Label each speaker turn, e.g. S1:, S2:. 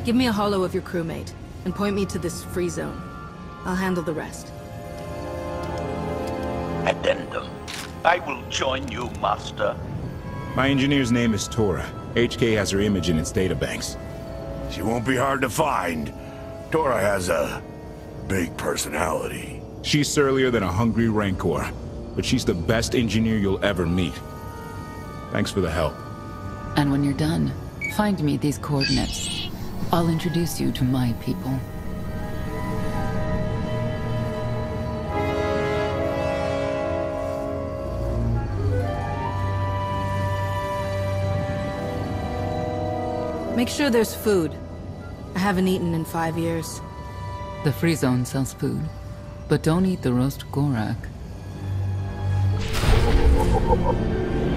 S1: Give me a holo of your crewmate, and point me to this free zone. I'll handle the rest.
S2: Addendum. I will join you, Master.
S3: My engineer's name is Tora. HK has her image in its databanks.
S4: She won't be hard to find. Tora has a big personality.
S3: She's surlier than a hungry rancor, but she's the best engineer you'll ever meet. Thanks for the help.
S5: And when you're done, find me these coordinates. I'll introduce you to my people.
S1: Make sure there's food. I haven't eaten in 5 years.
S5: The free zone sells food, but don't eat the roast Gorak.